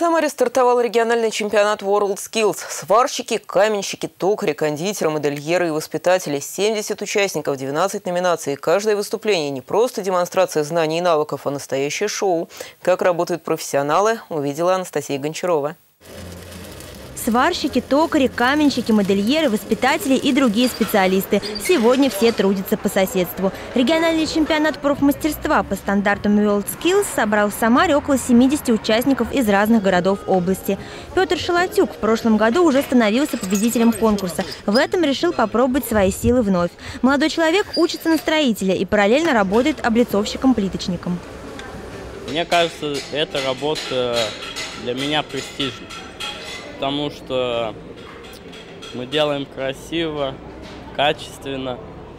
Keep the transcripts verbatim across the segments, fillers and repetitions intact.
Самаре стартовал региональный чемпионат WorldSkills. Сварщики, каменщики, токари, кондитеры, модельеры и воспитатели. семьдесят участников, двенадцать номинаций. Каждое выступление не просто демонстрация знаний и навыков, а настоящее шоу. Как работают профессионалы, увидела Анастасия Гончарова. Сварщики, токари, каменщики, модельеры, воспитатели и другие специалисты. Сегодня все трудятся по соседству. Региональный чемпионат профмастерства по стандартам WorldSkills собрал в Самаре около семидесяти участников из разных городов области. Петр Шалатюк в прошлом году уже становился победителем конкурса. В этом решил попробовать свои силы вновь. Молодой человек учится на строителя и параллельно работает облицовщиком-плиточником. Мне кажется, эта работа для меня престижна. Потому что мы делаем красиво, качественно,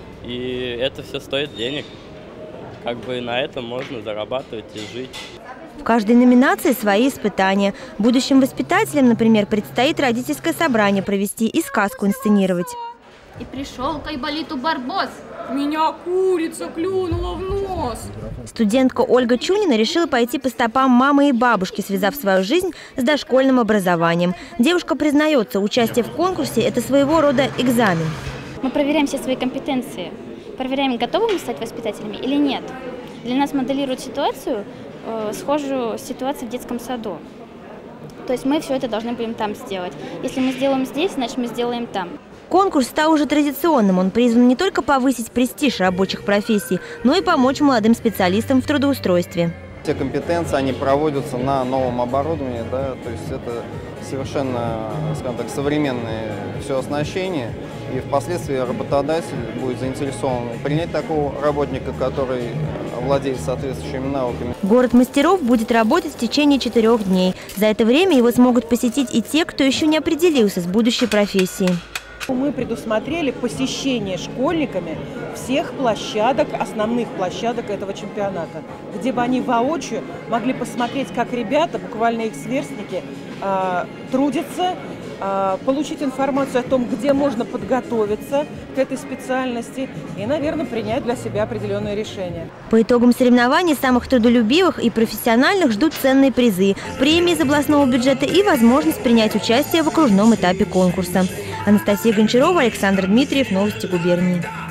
и это все стоит денег. Как бы на этом можно зарабатывать и жить. В каждой номинации свои испытания. Будущим воспитателям, например, предстоит родительское собрание провести и сказку инсценировать. И пришел к Айболиту Барбос. Меня курица клюнула в нос. Студентка Ольга Чунина решила пойти по стопам мамы и бабушки, связав свою жизнь с дошкольным образованием. Девушка признается, участие в конкурсе – это своего рода экзамен. Мы проверяем все свои компетенции, проверяем, готовы мы стать воспитателями или нет. Для нас моделируют ситуацию, э, схожую с ситуацией в детском саду. То есть мы все это должны будем там сделать. Если мы сделаем здесь, значит мы сделаем там. Конкурс стал уже традиционным. Он призван не только повысить престиж рабочих профессий, но и помочь молодым специалистам в трудоустройстве. Все компетенции, они проводятся на новом оборудовании, да, то есть это совершенно, скажем так, современное все оснащение. И впоследствии работодатель будет заинтересован принять такого работника, который владеет соответствующими навыками. Город мастеров будет работать в течение четырех дней. За это время его смогут посетить и те, кто еще не определился с будущей профессией. Мы предусмотрели посещение школьниками всех площадок, основных площадок этого чемпионата, где бы они воочию могли посмотреть, как ребята, буквально их сверстники, трудятся, получить информацию о том, где можно подготовиться к этой специальности и, наверное, принять для себя определенные решения. По итогам соревнований самых трудолюбивых и профессиональных ждут ценные призы, премии из областного бюджета и возможность принять участие в окружном этапе конкурса. Анастасия Гончарова, Александр Дмитриев, Новости губернии.